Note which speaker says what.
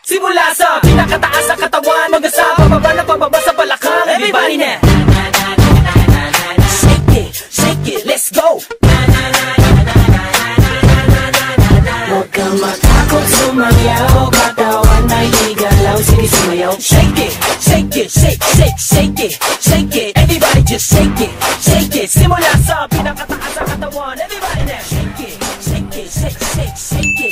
Speaker 1: Simula sa pinakataas sa katawan hanggang sa pababa na pababa sa balakang. Everybody now, shake it, let's go. Huwag kang matakot sumayaw, katawan ay igalaw, sige sumayaw. Shake it, shake it, shake, shake, shake it, shake it. Everybody just shake it, shake it. Simula sa pinakataas sa katawan. Everybody now, shake it, shake it, shake, shake, shake it.